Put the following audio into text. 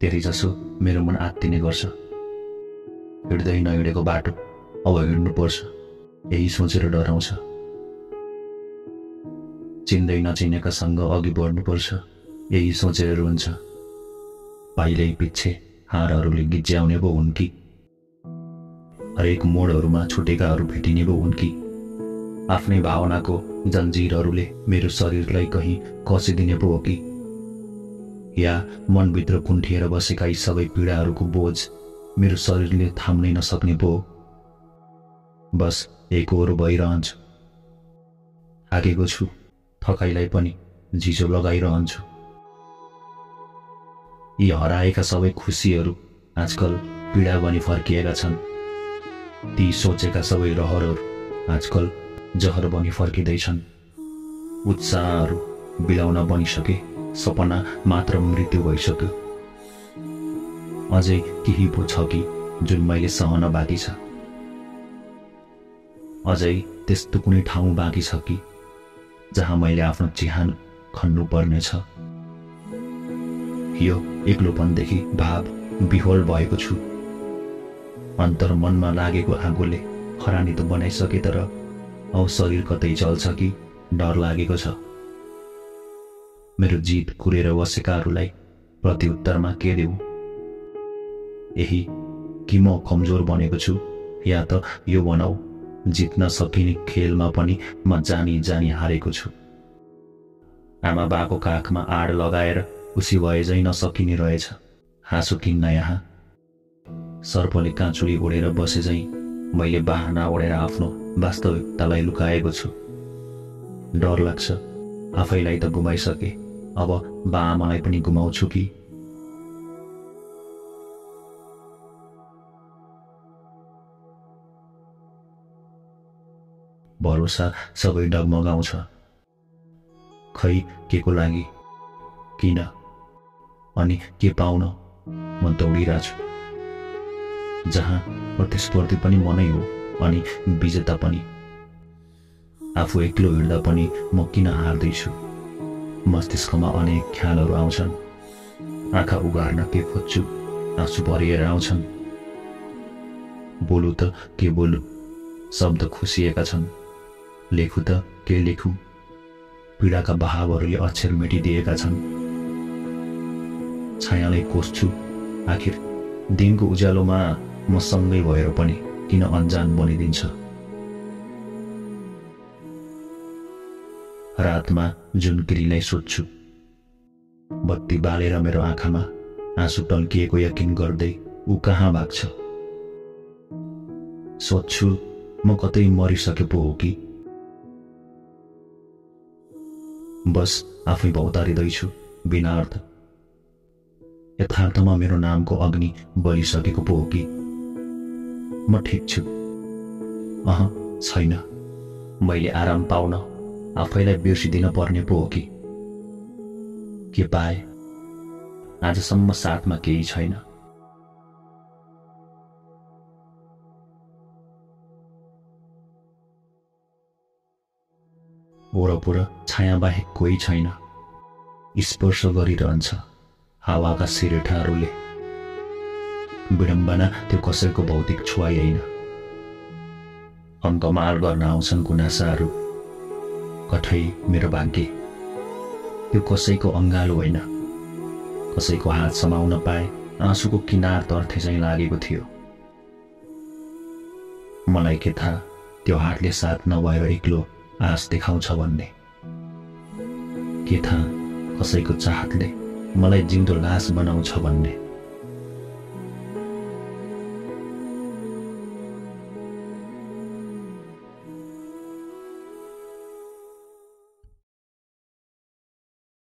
तेरै जसो मेरो मन आत्तिने गर्छ। हिँड्दै नहिँडेको बाटो अब हिँड्नुपर्छ, यही सोचेर डराउँछ। चिन्दै नचिनेकासँग अघि बढ्नुपर्छ, यही सोचेर रुन्छ। पाइलै पिच्छे हारहरूले गिज्याउने पो हुन् कि, हरेक मोडहरूमा छुटेकाहरू भेटिने पो हुन् कि, आफ्नै भावनाको जन्जिरहरूले मेरो शरीरलाई कहीँ कसिदिने पो हो कि, या मनभित्र कुण्ठिएर बसेका यी सबै पीडाहरूको बोझ मेरो शरीरले थाम्नै नसक्ने पो हो। बस एकहोरो भइरहन्छु, थाकेको छु, थकाइलाई पनि जिजो लगाइरहन्छु। यी हराएका सबै खुसीहरू आजकल पीडा बनी फर्किएका छन्। ती सोचेका सबै रहरहरू आजकल जहर बनी फर्किँदैछन्। उत्साहहरू बिलाउन बनिसके, सपना मात्र मृत्यु भइसक्यो। अझै केही पो छ कि जुन मैले सहन बाँकी छ। अझै त्यस्तो कुनै ठाउँ बाँकी छ कि जहाँ मैले आफ्नो चिहान खन्नु पर्नेछ। यो एक्लोपनदेखि भाव विह्वल भएको छु। अन्तर्मनमा लागेको आगोले खरानी त बनाइसके, तर औ शरीर कतै चल्छ कि डर लागेको छ। मेरो जित कुरेर बसेकाहरूलाई प्रत्युत्तरमा के देऊ? यही कि म कमजोर बनेको छु, या त यो भनौ जित्न सकिने खेलमा पनि म जानी जानी हारेको छु। आमा बाको काखमा आड लगाएर खुसी भए झै नसकिने रहेछ। हाँसो किन्न यहाँ सर्पले काँचुली ओढेर बसे झै मैले बाहना ओढेर आफ्नो वास्तविकतालाई लुकाएको छु। डर लाग्छ, आफैलाई त गुमाइसके, अब बाआमालाई पनि गुमाउँछु कि। भरोसा सबै डगमगाउँछ। खै के को लागि, किन अनि के पाउन म दौडिरहेको छु, जहाँ प्रतिस्पर्धी पनि मनै हो अनि विजेता पनि। आफू एक्लो हिँड्दा पनि म किन हार्दैछु? मस्तिष्कमा अनेक ख्यालहरू आउँछन्। आँखा उघार्न के खोज्छु, आँसु भरिएर आउँछन्। बोलु त के बोलु, शब्द खुसिएका छन्। लेखु त के लेखु, पीडाका बहावहरूले अक्षर मेटिदिएका छन्। छायालाई कोस्छु, आखिर दिनको उज्यालोमा म सँगै भएर पनि किन अन्जान बनिदिन्छ? रातमा जुनकिरीलाई सोध्छु, बत्ती बालेर मेरो आँखामा आँसु टल्किएको यकिन गर्दै ऊ कहाँ भाग्छ? सोध्छु म कतै मरिसके पो हो कि? बस आफै भौतारिँदैछु बिना अर्थ। यथार्थमा मेरो नामको अग्नि बलिसकेको पो हो कि? म ठिक छु? छैन। मैले आराम पाउन आफैलाई बिर्सिदिन पर्ने पो हो कि? के पाए? आजसम्म साथमा केही छैन। वरपर छाया बाहेक कोही छैन। स्पर्श गरिरहन्छ हावाका सिरेठाहरूले। विडम्बना त्यो कसैको भौतिक छुवाई होइन। अङ्कमाल गर्न आउँछन् गुनासाहरू, कठै मेरो भाग्य। त्यो कसैको अङ्गालो होइन। कसैको हात समाउन पाए आँसुको किनार तर्थे चाहिँ लागेको थियो। मलाई के थाहा त्यो हातले साथ नभएर एक्लो आश देखाउँछ भन्ने? के थाहा कसैको चाहतले मलाई जिउँदो लास बनाउँछ भन्ने?